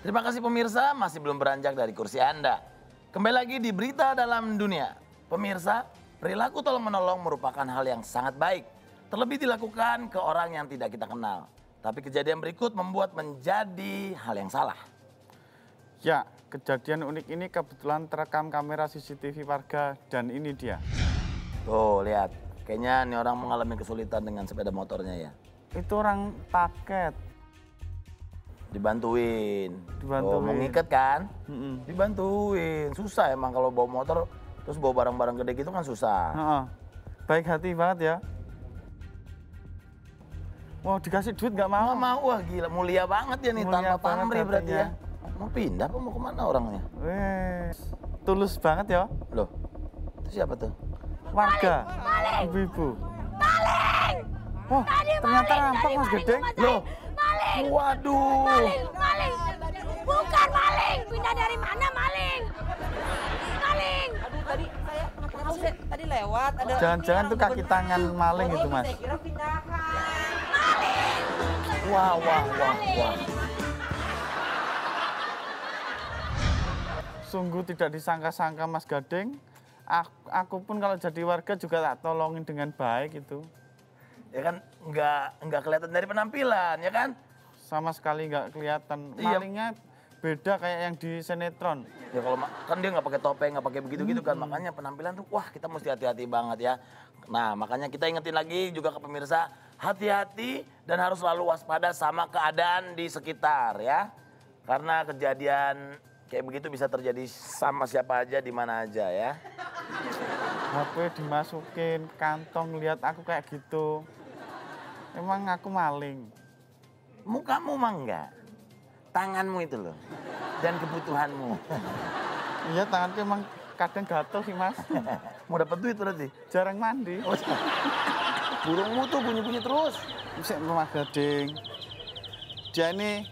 Terima kasih pemirsa, masih belum beranjak dari kursi Anda. Kembali lagi di Berita Dalam Dunia. Pemirsa, perilaku tolong-menolong merupakan hal yang sangat baik. Terlebih dilakukan ke orang yang tidak kita kenal. Tapi kejadian berikut membuat menjadi hal yang salah. Ya, kejadian unik ini kebetulan terekam kamera CCTV warga dan ini dia. Tuh, lihat. Kayaknya ini orang mengalami kesulitan dengan sepeda motornya ya. Itu orang paket. Dibantuin. Dibantuin. Oh, mau ngiket kan? Dibantuin. Susah emang kalau bawa motor terus bawa barang-barang gede gitu kan susah. Baik hati banget ya. Mau dikasih duit nggak mau? Nggak mau, wah gila. Mulia banget ya nih, Mulia tanpa pamrih banget berarti hatinya. ya. Mau pindah apa mau kemana orangnya? Wes, tulus banget ya. Loh, itu siapa tuh? Warga, Maling! ibu-ibu. Maling! Wah, Tadi ternyata maling, rampok tadi Mas maling Gedeng. rumah saya. Loh. Maling! Waduh. Maling! Maling! Bukan maling! Pindah dari mana maling? Maling! Aduh tadi tadi lewat ada. Jangan-jangan tuh kaki tangan maling itu Mas. Saya kira pindahan. Maling! Wah. Sungguh tidak disangka-sangka Mas Gading. Aku pun kalau jadi warga juga tak tolongin dengan baik itu. Ya kan nggak kelihatan dari penampilan ya kan? Sama sekali nggak kelihatan. Iya. Malingnya beda kayak yang di sinetron. Ya kalau kan dia nggak pakai topeng, nggak pakai begitu-gitu kan, makanya penampilan tuh wah kita mesti hati-hati banget ya. Nah makanya kita ingetin lagi juga ke pemirsa, hati-hati dan harus selalu waspada sama keadaan di sekitar ya. Karena kejadian kayak begitu bisa terjadi sama siapa aja di mana aja ya. HP dimasukin kantong, lihat aku kayak gitu. Emang aku maling. Mukamu mah enggak, tanganmu itu loh dan kebutuhanmu. Iya tanganku emang kadang gatel sih Mas. Mau dapat duit berarti. Jarang mandi. Oh, burungmu tuh bunyi-bunyi terus. Bisa Mas Gading. Dia ini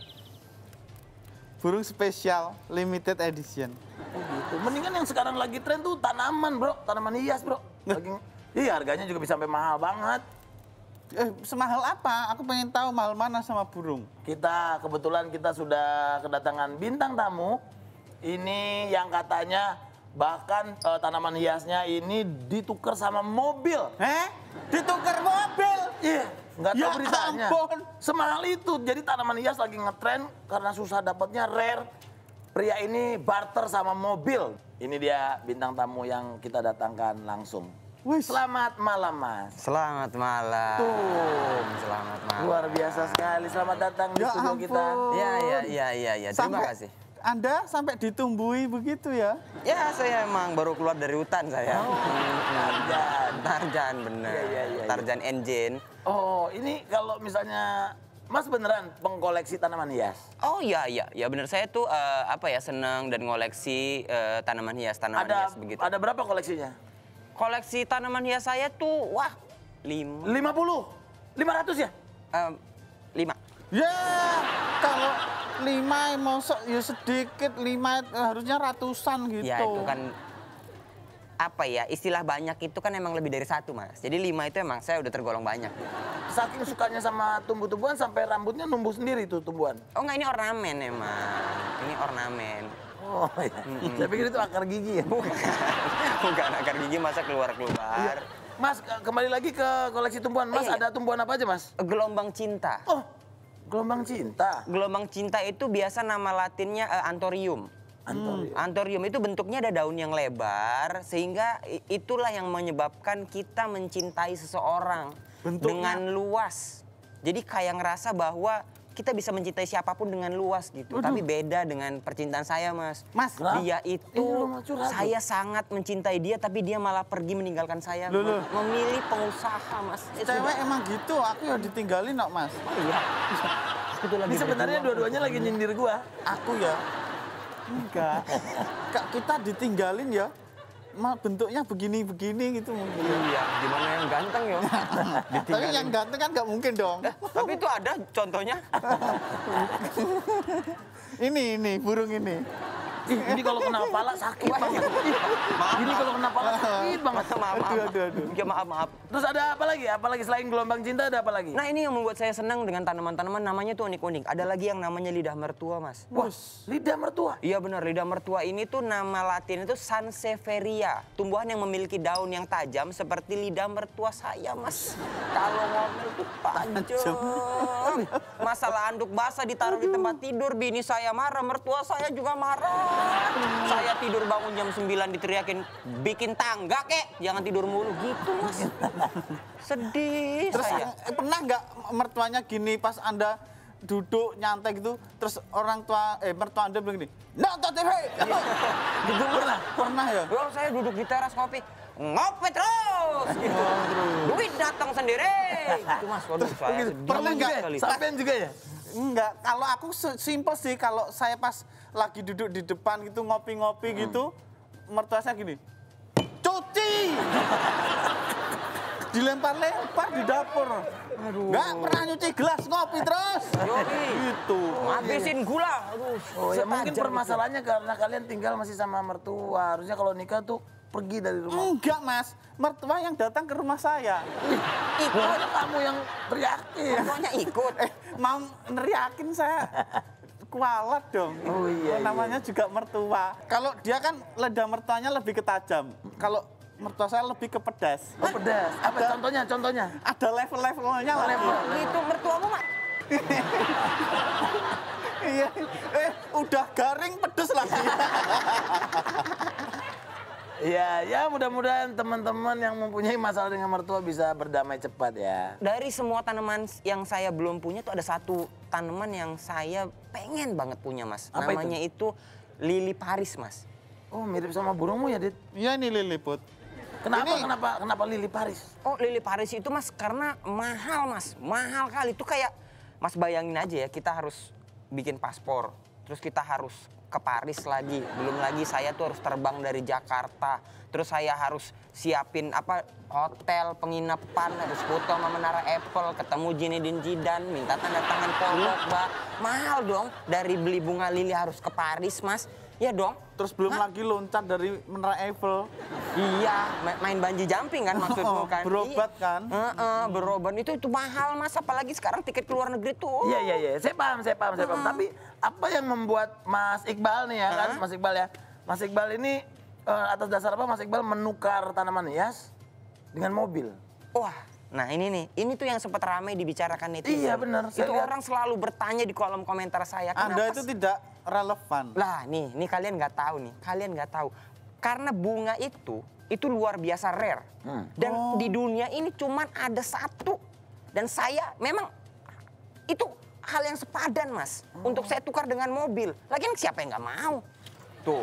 burung spesial limited edition. Oh gitu. Mendingan yang sekarang lagi tren tuh tanaman bro, tanaman hias bro. Iya harganya juga bisa sampai mahal banget. Semahal apa? Aku pengen tahu mahal mana sama burung. Kebetulan kita sudah kedatangan bintang tamu. Ini yang katanya bahkan tanaman hiasnya ini ditukar sama mobil. Ditukar mobil? Iya, nggak tahu Ya beritanya. ampun. Semahal itu. Jadi tanaman hias lagi ngetren karena susah dapatnya rare. Pria ini barter sama mobil. Ini dia bintang tamu yang kita datangkan langsung. Wih. Selamat malam Mas. Selamat malam. Tuh. Selamat malam. Luar biasa sekali. Selamat datang di Ya studio ampun. kita. Iya. Terima kasih. Anda sampai ditumbuhi begitu ya? Ya, saya emang baru keluar dari hutan saya. Tarjan bener. Iya. Tarjan engine. Oh, ini kalau misalnya Mas beneran pengkoleksi tanaman hias? Oh iya bener. Saya tuh senang dan ngoleksi tanaman hias begitu. Ada berapa koleksinya? Koleksi tanaman hias saya tuh 5. 50? 500 ya? 5. Ya, kalau 5 mosok ya sedikit, 5 harusnya ratusan gitu. Ya itu kan istilah banyak itu kan emang lebih dari 1 Mas. Jadi 5 itu emang saya udah tergolong banyak. Saking sukanya sama tumbuh-tumbuhan sampai rambutnya numbuh sendiri tuh tumbuhan. Oh enggak, ini ornamen emang. Ini ornamen. Oh iya. Saya pikir itu akar gigi ya. Bukan akar gigi masa keluar-keluar. Mas, kembali lagi ke koleksi tumbuhan. Mas, Iya. ada tumbuhan apa aja, Mas? Gelombang cinta. Oh, gelombang cinta. Gelombang cinta itu biasa nama latinnya Anthurium. Anthurium itu bentuknya ada daun yang lebar, sehingga itulah yang menyebabkan kita mencintai seseorang Bentuknya? dengan luas. Jadi kayak ngerasa bahwa kita bisa mencintai siapapun dengan luas gitu. Tapi beda dengan percintaan saya, Mas. Mas, Dia Ini itu, lu mau curhat, saya sangat mencintai dia, tapi dia malah pergi meninggalkan saya. Loh. Memilih pengusaha, Mas. cewek emang gitu, aku ya ditinggalin kok Mas. Ini sebenarnya dua-duanya lagi nyindir gua. Aku ya, enggak. Kak, kita ditinggalin ya, bentuknya begini-begini gitu mungkin. Iya, gimana yang ganteng ya? Tapi yang ganteng kan nggak mungkin dong. Tapi itu ada contohnya. Ini burung ini. Ini kalau kena kepala sakit banget. Ini kalau kena kepala sakit banget. Maaf. Terus ada apa lagi? Apalagi selain gelombang cinta ada apa lagi? Nah ini yang membuat saya senang dengan tanaman-tanaman namanya tuh unik-unik. Ada lagi yang namanya lidah mertua, Mas. Wah, lidah mertua. Iya benar, lidah mertua ini tuh nama latin itu Sansevieria. Tumbuhan yang memiliki daun yang tajam seperti lidah mertua saya, Mas. Kalau ngomel tuh tajam. Masalah anduk basah ditaruh di tempat tidur, bini saya marah, mertua saya juga marah. Saya tidur bangun jam 9 diteriakin, bikin tangga kek, jangan tidur mulu gitu, Mas. Sedih Terus saya. pernah nggak mertuanya gini pas Anda duduk nyantai gitu, terus mertua Anda bilang gini, nonton TV. Gitu pernah. Pernah ya? Yo, saya duduk di teras kopi, ngopi terus gitu. Duit datang sendiri. Itu Mas, waduh saya sedih Pernah nggak? sekali. Sampean juga ya? Enggak, kalau aku simpel sih, kalau saya pas lagi duduk di depan gitu ngopi-ngopi gitu, mertua saya gini, cuci. Dilempar-lempar di dapur. Aduh. Nggak pernah nyuci gelas, ngopi terus. Yoi. Gitu. Ngabisin gula. Aduh, Oh ya mungkin setajam permasalahannya karena kalian tinggal masih sama mertua. Harusnya kalau nikah tuh pergi dari rumah. Enggak, Mas. Mertua yang datang ke rumah saya. Ikut kamu yang teriakin. Pokoknya ikut. Mau neriakin saya. Kualat dong. Oh iya, Namanya juga mertua. Kalau dia kan lidah mertuanya lebih ketajam. Kalau mertua saya lebih ke pedas. Oh pedas. Apa contohnya? Ada level-levelnya lah. Gitu mertuamu, Mak. Iya. Udah garing pedes lagi. Ya mudah-mudahan teman-teman yang mempunyai masalah dengan mertua bisa berdamai cepat ya. Dari semua tanaman yang saya belum punya tuh ada satu tanaman yang saya pengen banget punya, Mas. Apa Namanya itu lili Paris, Mas. Oh mirip sama burungmu ya, Dit? Iya nih Liliput. Kenapa lili Paris? Oh, lili Paris itu, Mas, karena mahal, Mas. Mahal kali. Itu kayak, Mas bayangin aja ya, kita harus bikin paspor. Terus kita harus ke Paris lagi. Belum lagi saya tuh harus terbang dari Jakarta. Terus saya harus siapin hotel, penginapan, harus foto sama Menara Eiffel, ketemu Zinedine Zidane, minta tanda tangan Paul Pogba. Mahal dong. Dari beli bunga lili harus ke Paris, Mas. Ya dong. Terus belum lagi loncat dari Menara Eiffel. Iya, main banji jumping kan maksudmu kan? Berobat kan? Berobat itu mahal, Mas. Apalagi sekarang tiket ke luar negeri tuh. Iya. Saya paham. Tapi apa yang membuat Mas Iqbal nih ya kan, Mas Iqbal ya. Mas Iqbal ini atas dasar apa Mas Iqbal menukar tanaman hias dengan mobil? Wah, nah ini nih. Ini tuh yang sempat ramai dibicarakan netizen. Iya, benar. Itu orang selalu bertanya di kolom komentar saya. Anda Kenapa itu tidak relevan. Lah, nih kalian nggak tahu nih. Kalian nggak tahu. Karena bunga itu luar biasa rare. Dan di dunia ini cuman ada satu. Dan saya memang itu hal yang sepadan, Mas. Untuk saya tukar dengan mobil. Lagian siapa yang nggak mau? Tuh.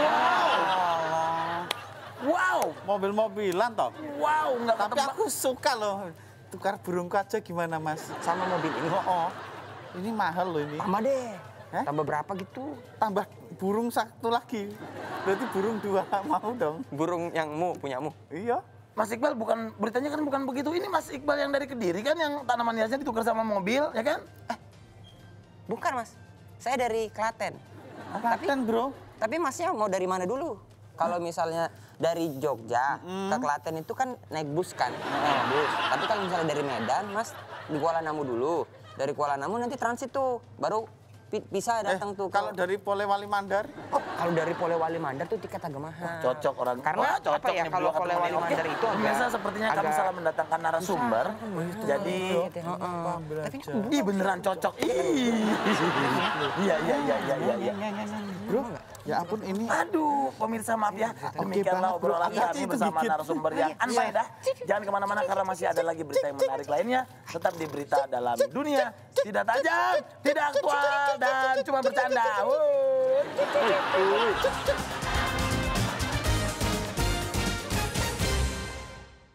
Wow. Mobil-mobilan toh. Wow, nggak Tapi ketebak. aku suka loh. Tukar burungku aja gimana, Mas? Sama mobil ini. Oh. Ini mahal loh ini. Tambah deh. Hah? Tambah berapa gitu? Tambah burung satu lagi. Berarti burung 2 mau dong. Burung yangmu, punyamu. Iya. Mas Iqbal beritanya kan bukan begitu. Ini Mas Iqbal yang dari Kediri kan yang tanaman hiasnya ditukar sama mobil, ya kan? Bukan, Mas. Saya dari Klaten. Klaten, bro. Tapi Masnya mau dari mana dulu? Kalau misalnya dari Jogja ke Klaten itu kan naik bus kan? Bus. Tapi kalau misalnya dari Medan, Mas di Kuala Namu dulu. Dari Kuala Namu nanti transit tuh, baru bisa datang tuh. Kalau dari Polewali Mandar, Oh, kalau dari Polewali Mandar tuh tiket agak mahal. Cocok orang. Karena Wah, cocok apa ya, nih kalau berdua ketemu Polewali nih. Oke, Mandar itu pemirsa sepertinya kami agak- salah mendatangkan narasumber. Jadi Tapi ih beneran cocok. Iya. bro. Ya ampun ini. Aduh, pemirsa maaf ya. Demikianlah banget, bro. obrolan Hati-hati kami itu bersama gigit. narasumber yang unfaedah. Jangan kemana-mana karena masih ada lagi berita yang menarik lainnya. Tetap di Berita Dalam Dunia. Tidak tajam, tidak aktual, dan cuma bercanda. Wuh.